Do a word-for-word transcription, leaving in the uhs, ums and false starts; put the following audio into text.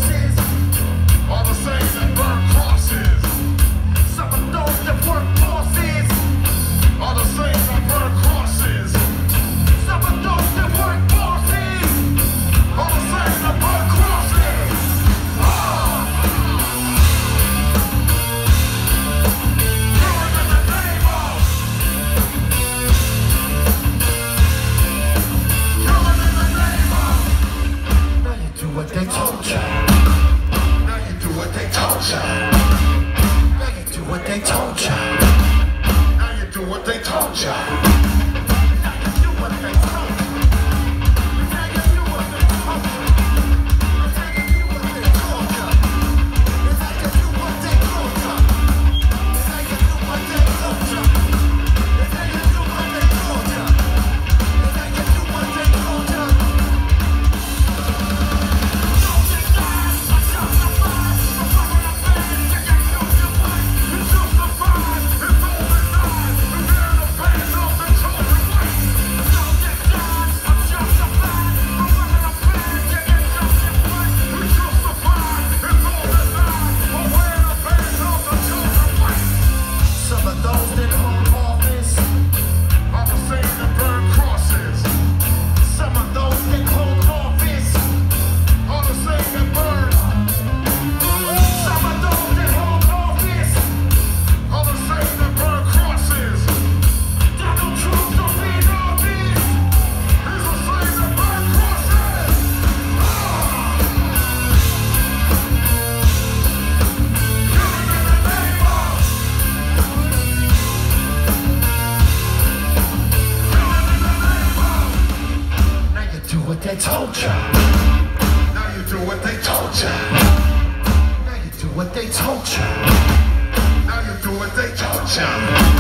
bosses are the same that burn crosses. Some of those that work bosses are the same that burn crosses. Some of those that work bosses are the same that burn crosses. Ah! Doing in the name of. Doing in the name of. Now you do what they told you. Now you do what they told you. Now you do what they told you. Now you do what they told you. Now you do what they told you. Now you do what they told you. Now you do what they told you. Now you do what they told you. Now you do what they told you. Now you do what they told you. Now you do what they told you. Some of those that hold office are the same that burn crosses. Some of those that hold office are the same that burn. Some of those that hold office are the same that burn crosses. Donald Trump don't be in office. He's the same that burn crosses. Ah! Killing in the name of. Now you do what they told you. Now you do what they told you. Now you do what they told you. Now you do what they told you.